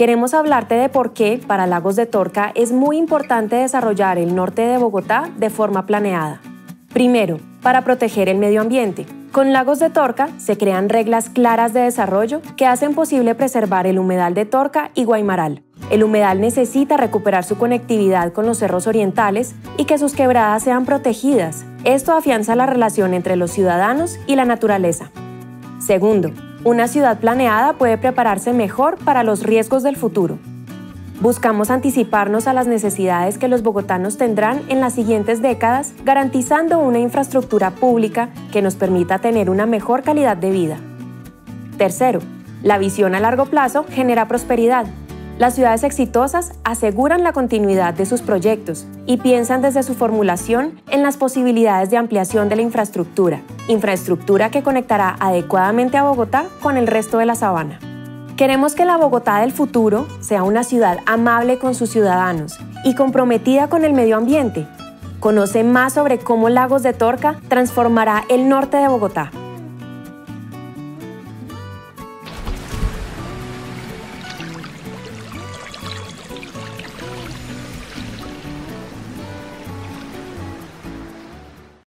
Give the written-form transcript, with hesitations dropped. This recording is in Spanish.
Queremos hablarte de por qué para Lagos de Torca es muy importante desarrollar el norte de Bogotá de forma planeada. Primero, para proteger el medio ambiente. Con Lagos de Torca se crean reglas claras de desarrollo que hacen posible preservar el humedal de Torca y Guaymaral. El humedal necesita recuperar su conectividad con los cerros orientales y que sus quebradas sean protegidas. Esto afianza la relación entre los ciudadanos y la naturaleza. Segundo, una ciudad planeada puede prepararse mejor para los riesgos del futuro. Buscamos anticiparnos a las necesidades que los bogotanos tendrán en las siguientes décadas, garantizando una infraestructura pública que nos permita tener una mejor calidad de vida. Tercero, la visión a largo plazo genera prosperidad. Las ciudades exitosas aseguran la continuidad de sus proyectos y piensan desde su formulación en las posibilidades de ampliación de la infraestructura que conectará adecuadamente a Bogotá con el resto de la sabana. Queremos que la Bogotá del futuro sea una ciudad amable con sus ciudadanos y comprometida con el medio ambiente. Conoce más sobre cómo Lagos de Torca transformará el norte de Bogotá.